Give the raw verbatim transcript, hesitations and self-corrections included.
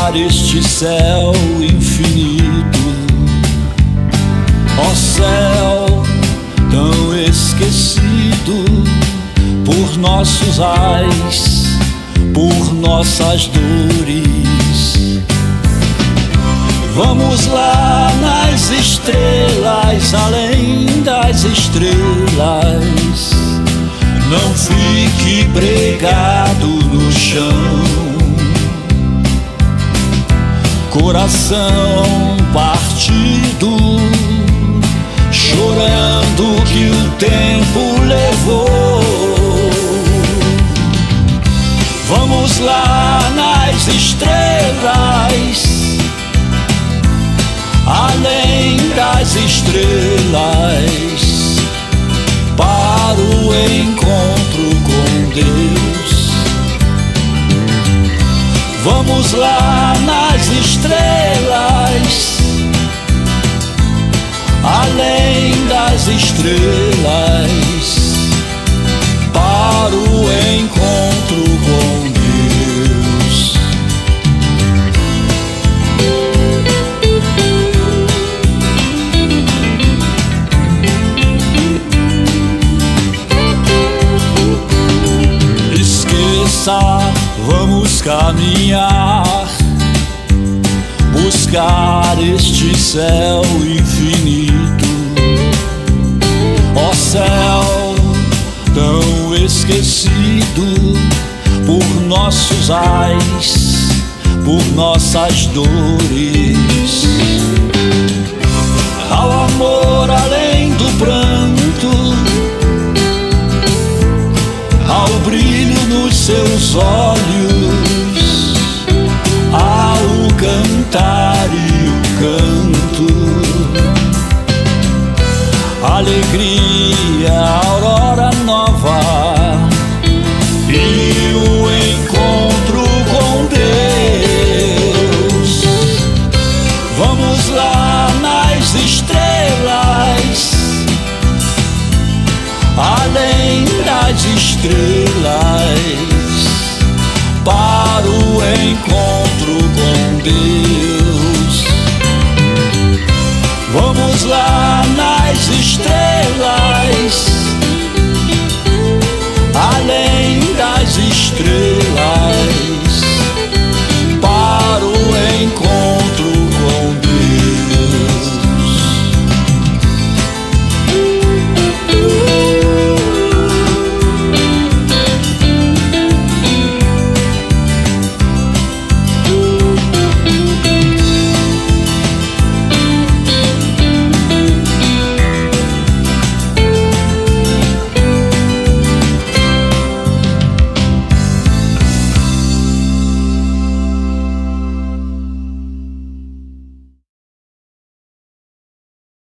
buscar este céu infinito. Ó céu tão esquecido por nossos ais, por nossas dores. Vamos lá nas estrelas, além das estrelas. Não fique pregado no chão. Coração partido, chorando que o tempo levou. Vamos lá nas estrelas, além das estrelas, para o encontro com Deus. Vamos lá nas estrelas, além das estrelas, para o encontro com Deus. Vamos caminhar, buscar este céu infinito. Ó céu tão esquecido por nossos ais, por nossas dores. Ao amor além do pranto, ao brilho nos seus olhos, ao cantar e o canto, alegria, aurora nova e o encontro com Deus. Vamos lá nas estrelas, além das estrelas, para o encontro com Deus. Vamos lá nas estrelas,